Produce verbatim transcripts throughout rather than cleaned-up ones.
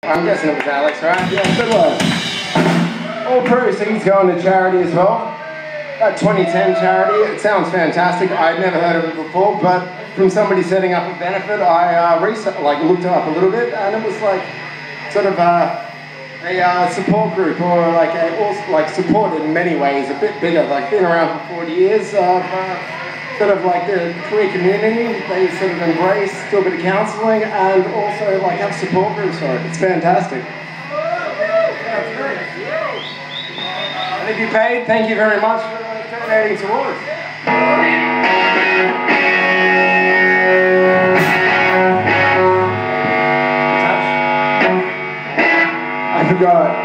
I'm guessing it was Alex, right? Yeah, good one. All proceeds going to charity as well. That twenty ten charity, it sounds fantastic. I'd never heard of it before, but from somebody setting up a benefit, I uh, researched, like looked it up a little bit, and it was like sort of uh, a uh, support group, or like a, also like support in many ways, a bit bigger. Like been around for forty years. Of, uh, sort of like the queer community, they sort of embrace, do a bit of counselling, and also like have support groups for it. It's fantastic. And if you paid, thank you very much for donating towards. I forgot.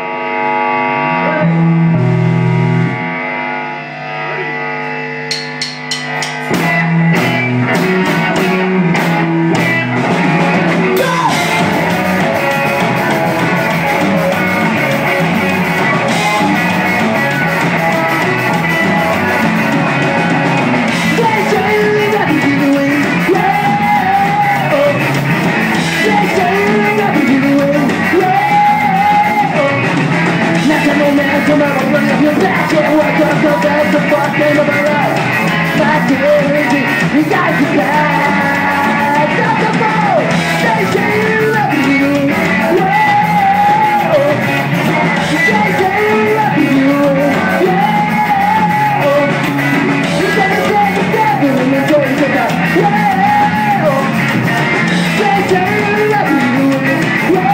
Come on, I'm running your back, yeah, wake up, go back, the fuck name of my life. My dignity, you got to back. Stop the phone, they say you love you. Whoa, they say you love you. Yeah, you gotta stay together in the days of the whoa, they say you love you. Yeah.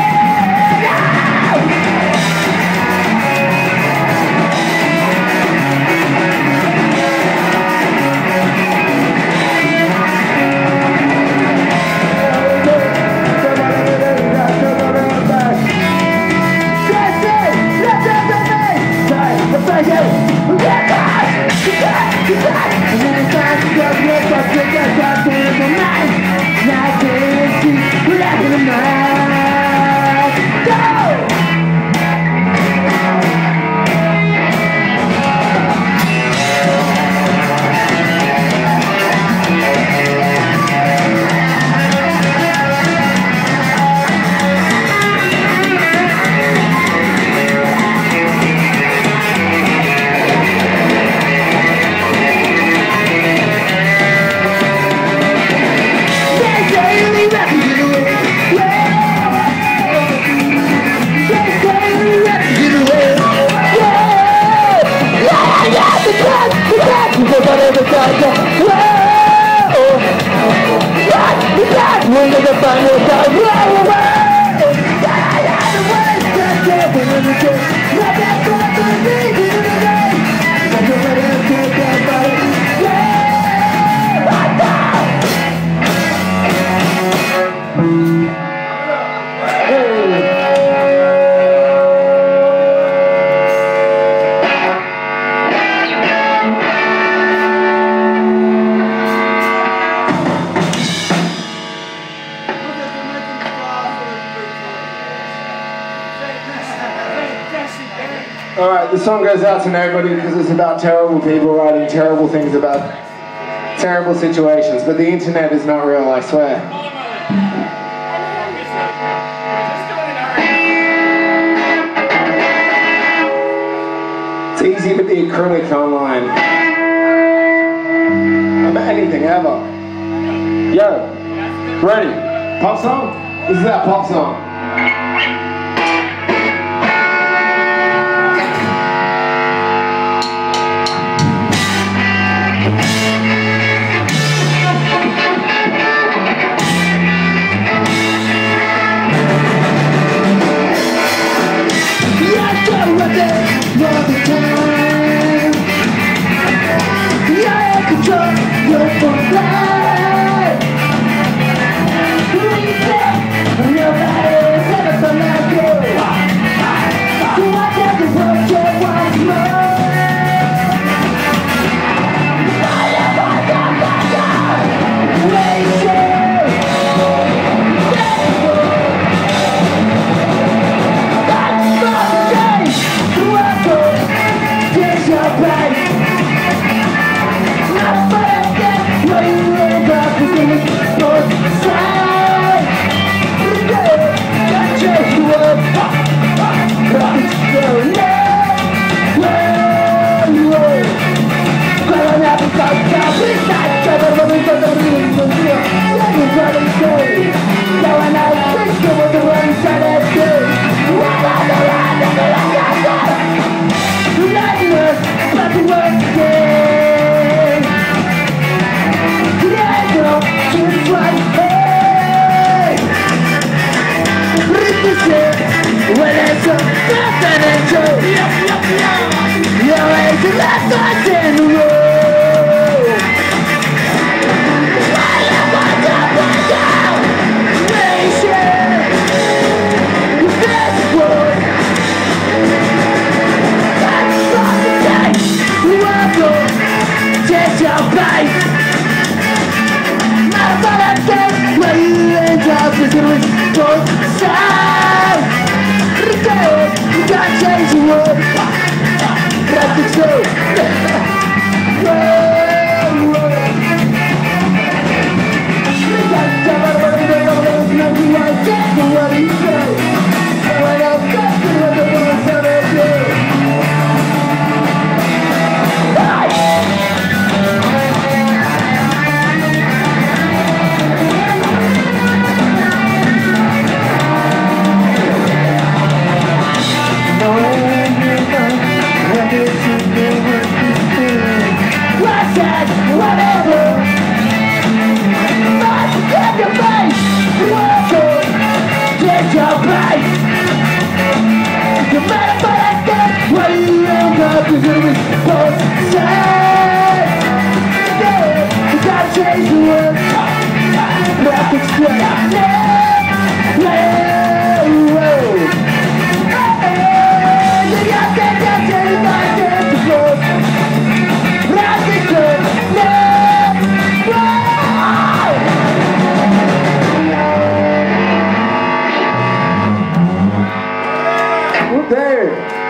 We're gonna find yourself right away. Alright, the song goes out to nobody because it's about terrible people writing terrible things about terrible situations, but the internet is not real, I swear. It's easy to be a critic online. About anything ever. Yo, ready? Pop song? This is that pop song. Nobody so confidential. Your age is left us in the road. Why you want to find out? Nation, this world. That's fucking day. Welcome, take your place. Motherfucker, where you end up is gonna be both sides. You gotta change the world. That's the truth. Whoa, whoa. You gotta tell me what you know, what you know, you wanna get to what you say. When I'm back to what the world's gonna do. Whatever. But get your face. Welcome. Get your place. You better find that when you end up is gonna be both sides. Yeah, you gotta change the world. Black and straight. Yeah, yeah, whoa. Hey, you got that, that, that, that, that, the floor. Black and straight. There.